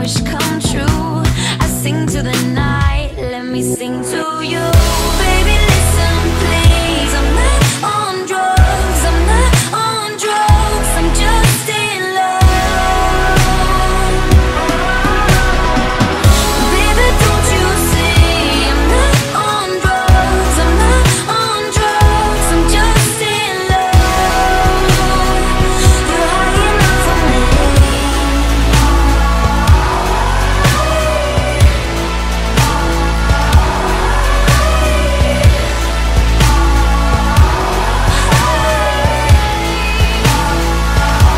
wish come true. I sing to the night, let me sing to you. Baby, listen, please. I'm not on drugs, I'm not on drugs, I'm just in love. Baby, don't you see? I'm not on drugs, I'm not on drugs, I'm just in love. You're high enough for me.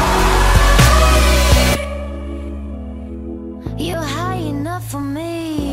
You're high enough for me.